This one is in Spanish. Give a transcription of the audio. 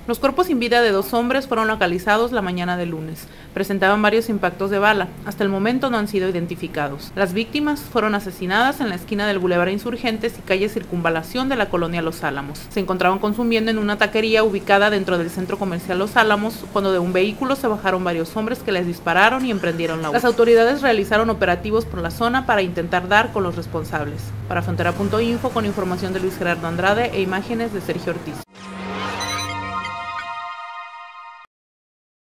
Los cuerpos sin vida de 2 hombres fueron localizados la mañana del lunes. Presentaban varios impactos de bala. Hasta el momento no han sido identificados. Las víctimas fueron asesinadas en la esquina del Boulevard Insurgentes y calle Circunvalación de la colonia Los Álamos. Se encontraban consumiendo en una taquería ubicada dentro del centro comercial Los Álamos cuando de un vehículo se bajaron varios hombres que les dispararon y emprendieron la huida. Las autoridades realizaron operativos por la zona para intentar dar con los responsables. Para Frontera.info, con información de Luis Gerardo Andrade e imágenes de Sergio Ortiz.